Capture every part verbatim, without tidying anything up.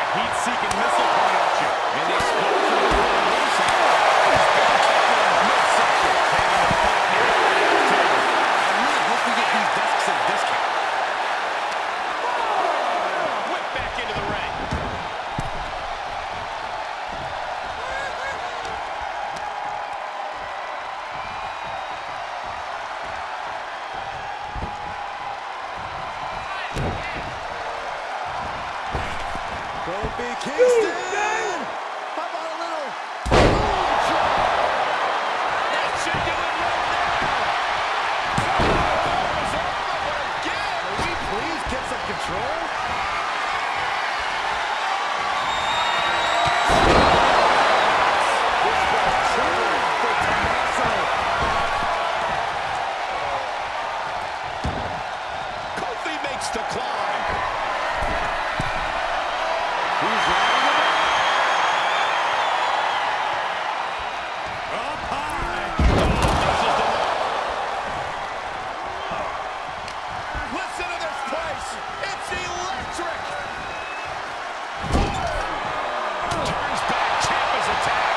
heat-seeking missile coming at you. And the explosion of the ringside is being taken in midsection. Taking the fight near the end, too. I really hope we get these desks at a discount. Whip back into the ring. Kofi Kingston! How about a little... That should do it right now! Oh, it's over again! Can we please get some control? This was trouble for Tommaso. Kofi makes the climb. He's riding it out. Up high. Oh, this is the listen to this place. It's electric. Turns back. Ciampa's attack.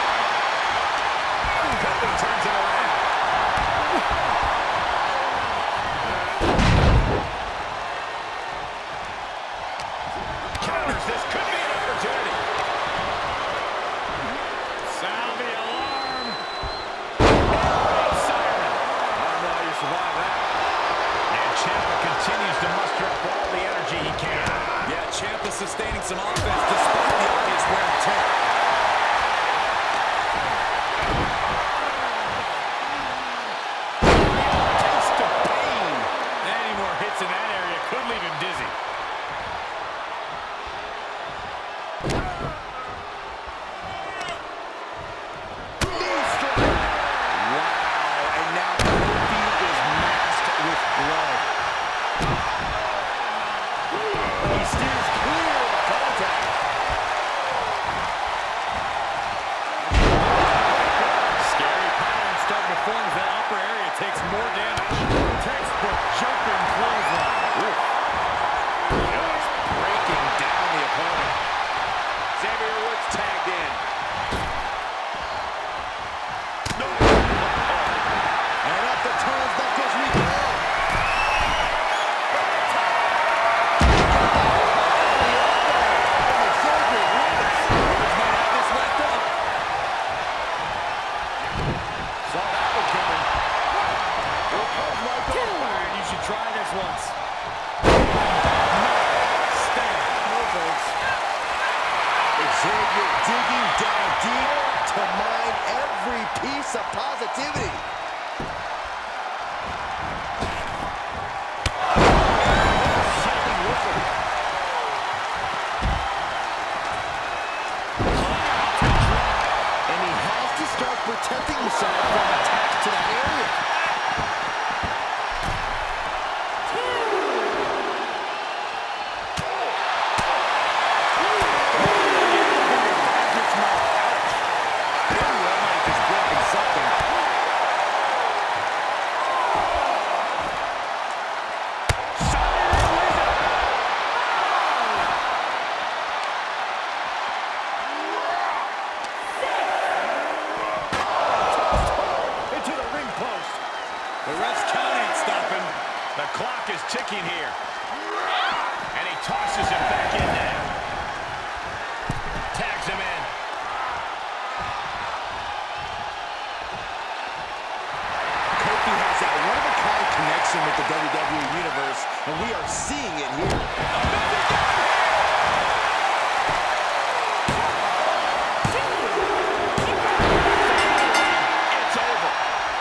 Kofi turns it around. Counters. This could be an opportunity. Sound the alarm. Arrow siren. I don't know how you survive that. And Ciampa continues to muster up all the energy he can. Yeah, Ciampa sustaining some offense despite the obvious wear and tear. Taste of pain. Any more hits in that area could leave him dizzy. Knee strike. Wow, and now Kofi is masked with blood. He steers clear of the contact. Scary pattern starting to form as that upper area takes more damage. Textbook jumping clothesline. Ooh. Just breaking down the opponent. Xavier Woods tagged in. No. And up the turnbuckles we go. Saw that one coming. Here comes Michael. Byron, you should try this once. Stand. No thanks. Xavier digging down deep to mine every piece of positivity. Shining whistle. And he has to start protecting himself from attacks to that area. Into the ring post. The ref's count ain't stopping. The clock is ticking here. And he tosses him back in now. Tags him in. Kofi has that one-of-a-kind connection with the W W E Universe, and we are seeing it here. It's over.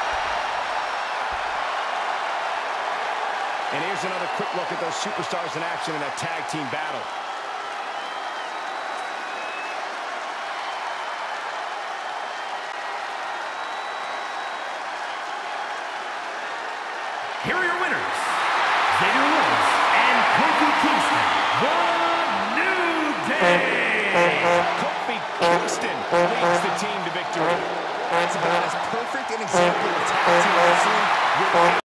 And here's another quick look at those superstars in action in a tag team battle. Here are your winners, Xavier Woods and Kofi Kingston, The New Day. Kofi Kingston leads the team to victory. That's about as perfect an example of tag team wrestling.